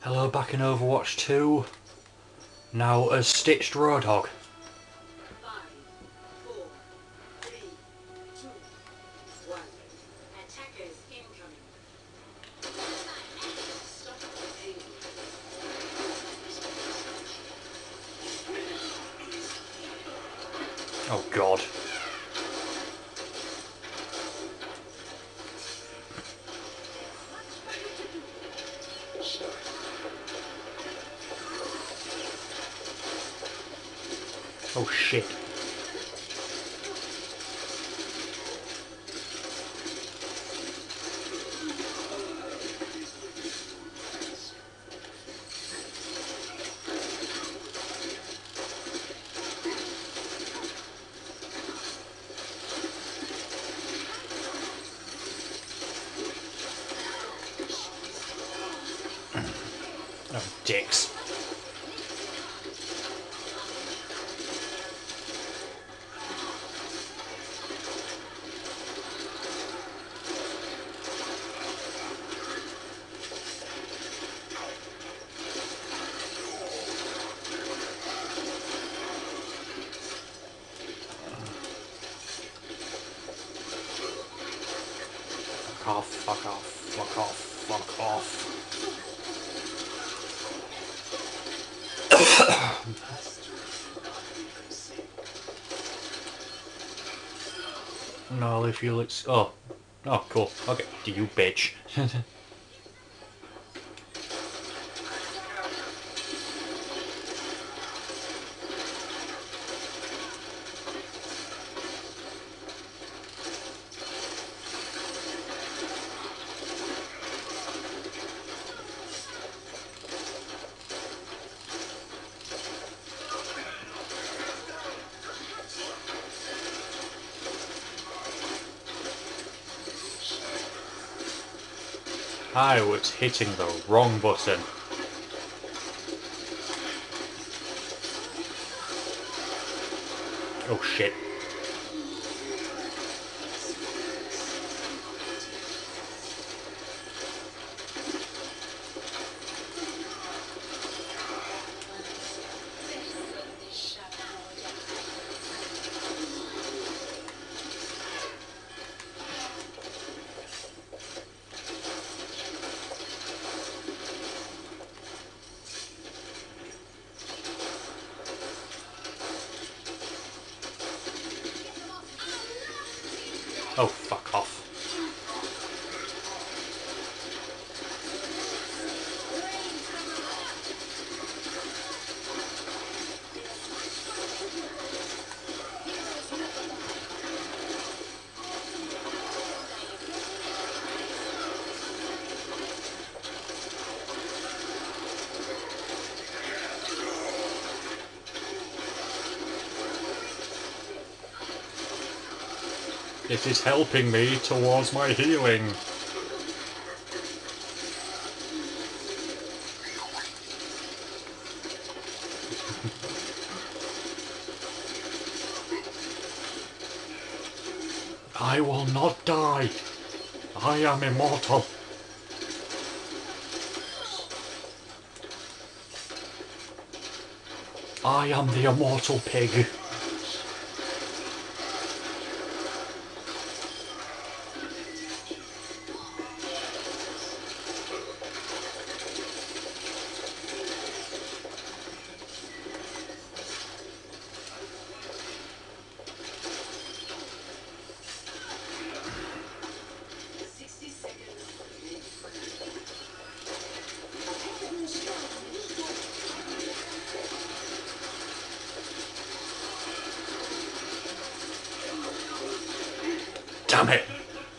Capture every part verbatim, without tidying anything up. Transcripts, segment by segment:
Hello, back in Overwatch two. Now as Stitched Roadhog. Five, four, three, two, one. Attackers incoming. Stop aiming. Oh god. Oh shit. Oh, dicks. Fuck off, fuck off, fuck off, fuck off. No, if you look. Oh. Oh, cool. Okay, do you bitch. I was hitting the wrong button. Oh shit. Oh, fuck off. It is helping me towards my healing. I will not die. I am immortal. I am the immortal pig. sixty seconds. Damn it.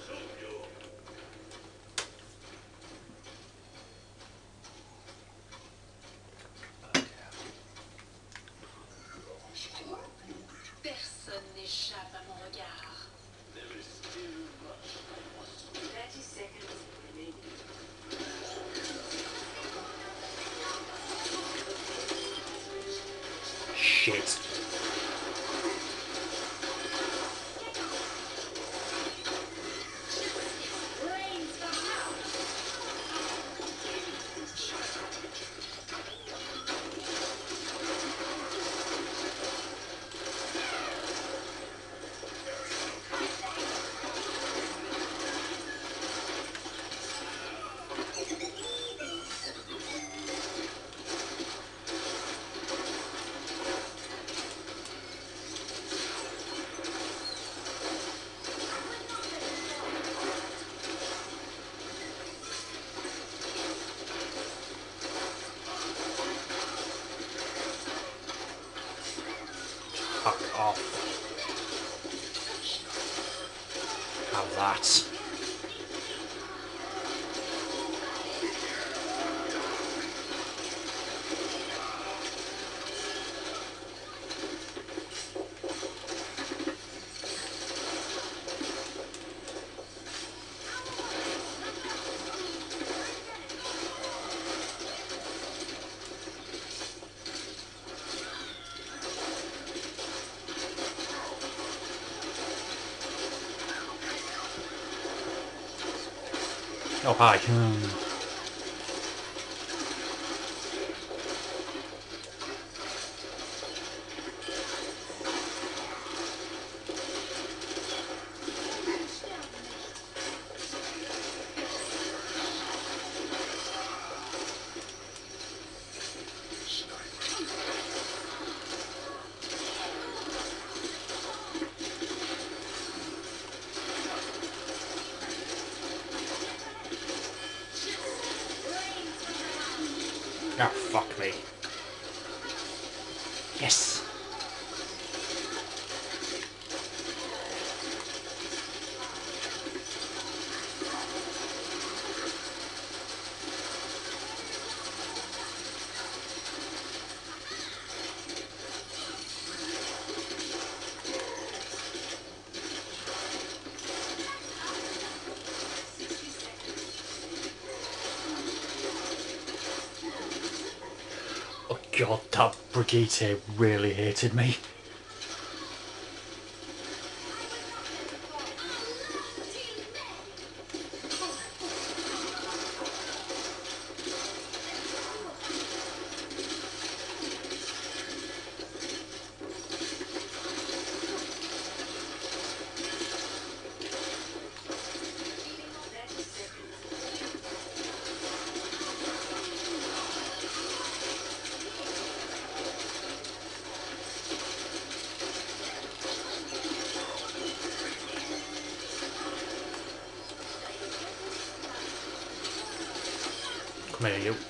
Personne n'échappe à mon regard. thirty seconds remaining. Shit. off. Have that. Oh, hi. Hmm. Ah, fuck me. Yes. Oh god, that Brigitte really hated me. Come here, you.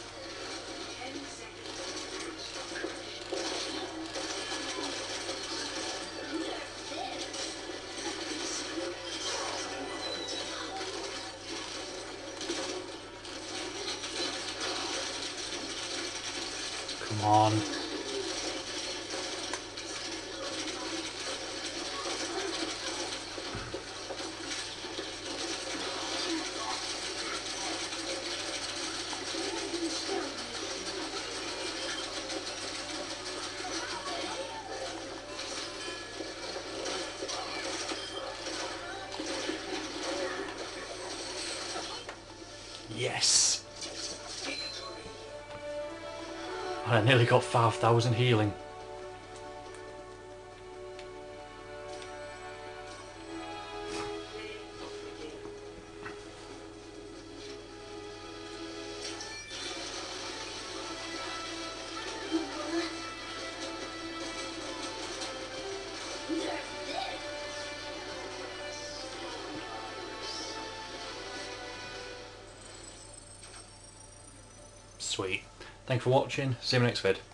Come on. Yes. And I nearly got five thousand healing. Sweet. Thanks for watching. See you in the next vid.